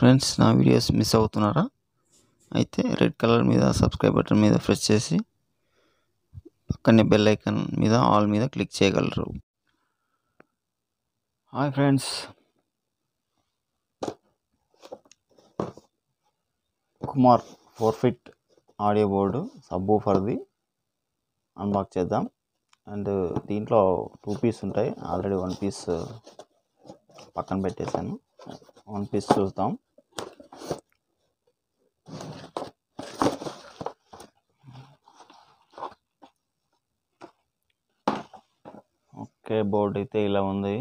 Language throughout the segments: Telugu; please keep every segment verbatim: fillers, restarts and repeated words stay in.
ఫ్రెండ్స్, నా వీడియోస్ మిస్ అవుతున్నారా? అయితే రెడ్ కలర్ మీద సబ్స్క్రైబ్ బటన్ మీద ప్రెస్ చేసి పక్కనే బెల్ ఐకాన్ మీద ఆల్ మీద క్లిక్ చేయగలరు. Hi friends, Kumar four FET audio board సబ్బూఫర్ది అన్బాక్స్ చేద్దాం. అండ్ దీంట్లో టూ పీస్ ఉంటాయి. ఆల్రెడీ వన్ పీస్ పక్కన పెట్టేశాను. వన్ పీస్ చూద్దాం. ఓకే, బోర్డు అయితే ఇలా ఉంది.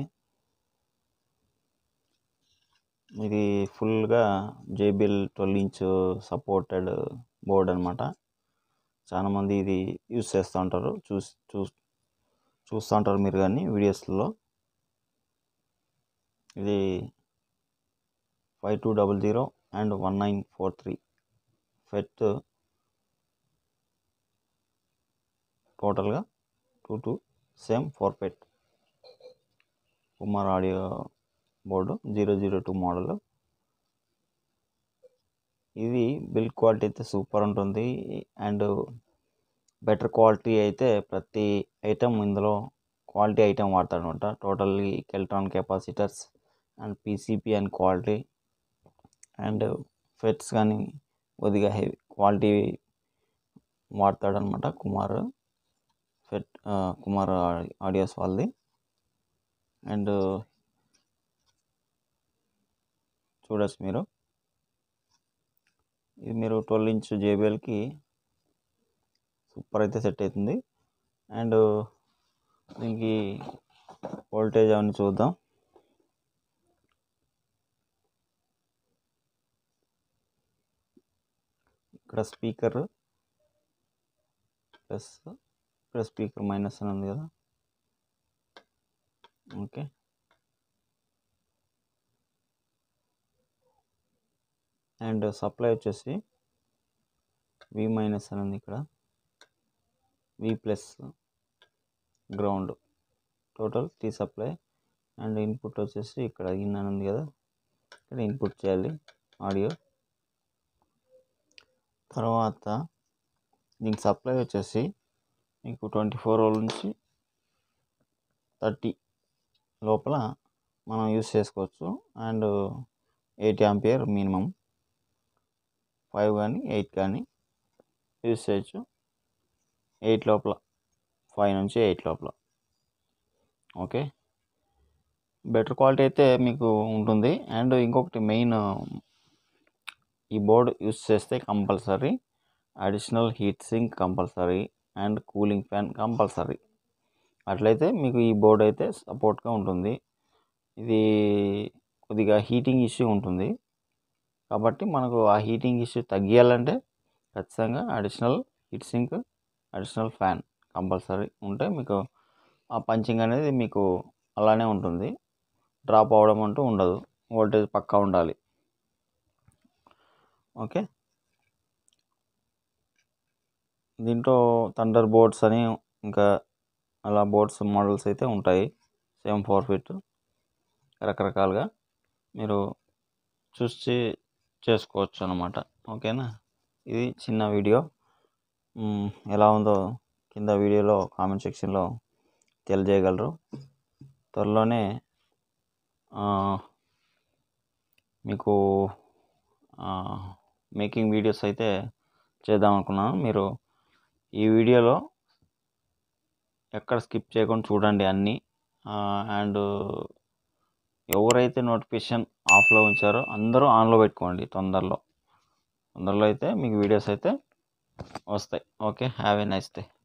ఇది ఫుల్గా JBL twelve inch supported board అనమాట. చాలామంది ఇది యూస్ చేస్తూ ఉంటారు, చూసి చూ చూస్తూ ఉంటారు మీరు కానీ వీడియోస్లో. ఇది five two double zero and one nine four three FET టోటల్గా two two same four FET Kumar audio board zero zero two model. ఇది బిల్డ్ క్వాలిటీ అయితే సూపర్ ఉంటుంది. అండ్ బెటర్ క్వాలిటీ అయితే ప్రతి ఐటమ్ ఇందులో క్వాలిటీ ఐటమ్ వాడతాడు అనమాట. Totally Keltron capacitors and PCB and quality and FETs కానీ కొద్దిగా హెవీ క్వాలిటీ వాడతాడనమాట కుమార్ ఫెట్ కుమార్ ఆడియోస్ వాళ్ళది. అండ్ చూడొచ్చు మీరు, ఇది మీరు ట్వెల్వ్ ఇంచ్ జేబిఎల్కి సూపర్ అయితే సెట్ అవుతుంది. అండ్ దీనికి వోల్టేజ్ అవన్నీ చూద్దాం. ఇక్కడ స్పీకర్ ప్లస్ ఇక్కడ స్పీకర్ మైనస్ అని ఉంది కదా. ఓకే, అండ్ సప్లై వచ్చేసి వి మైనస్ అని ఉంది, ఇక్కడ V plus ground, total T supply. And input వచ్చేసి ఇక్కడ ఇన్ అని ఉంది కదా, ఇక్కడ ఇన్పుట్ చేయాలి ఆడియో. తర్వాత దీనికి సప్లై వచ్చేసి మీకు ట్వంటీ ఫోర్ వోల్ట్ నుంచి థర్టీ లోపల మనం యూస్ చేసుకోవచ్చు. And eight ampere minimum, five కానీ ఎయిట్ కానీ యూస్ చేయొచ్చు. ఎయిట్ లోపల, ఫైవ్ నుంచి ఎయిట్ లోపల. ఓకే, బెటర్ క్వాలిటీ అయితే మీకు ఉంటుంది. అండ్ ఇంకొకటి మెయిన్, ఈ బోర్డు యూస్ చేస్తే compulsory additional heat sink compulsory and cooling fan compulsory. అట్లయితే మీకు ఈ బోర్డు అయితే సపోర్ట్గా ఉంటుంది. ఇది కొద్దిగా హీటింగ్ ఇష్యూ ఉంటుంది కాబట్టి మనకు ఆ హీటింగ్ ఇష్యూ తగ్గియాలంటే ఖచ్చితంగా additional heat sink, additional fan compulsory ఉంటే మీకు ఆ పంచింగ్ అనేది మీకు అలానే ఉంటుంది. డ్రాప్ అవ్వడం అంటూ ఉండదు, వోల్టేజ్ పక్కా ఉండాలి. ఓకే, దీంట్లో థండర్ బోర్డ్స్ అని ఇంకా అలా బోర్డ్స్ మోడల్స్ అయితే ఉంటాయి. సేమ్ ఫోర్ ఫీట్ రకరకాలుగా మీరు చూసి చేసుకోవచ్చు అన్నమాట. ఓకేనా, ఇది చిన్న వీడియో. ఎలా ఉందో కింద వీడియోలో కామెంట్ సెక్షన్లో తెలియజేయగలరు. త్వరలోనే మీకు మేకింగ్ వీడియోస్ అయితే చేద్దాం అనుకున్నాను. మీరు ఈ వీడియోలో ఎక్కడ స్కిప్ చేయకుండా చూడండి అన్నీ. అండ్ ఎవరైతే నోటిఫికేషన్ ఆఫ్లో ఉంచారో అందరూ ఆన్లో పెట్టుకోండి. తొందరలో తొందరలో అయితే మీకు వీడియోస్ అయితే వస్తాయి. Okay, have a nice day.